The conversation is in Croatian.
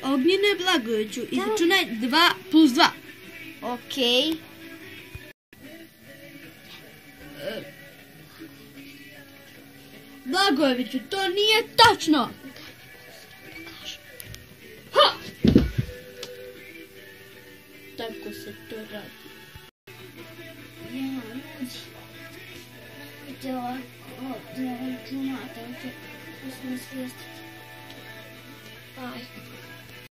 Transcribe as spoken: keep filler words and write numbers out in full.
Ognjene Blagojeviću, izračunaj dva plus dva. Okej. Blagojeviću, to nije tačno! Ha! Tako se to radi. Ja, ljudi. Vidite ovako, da računate, ovo smo svijestiti. Aj.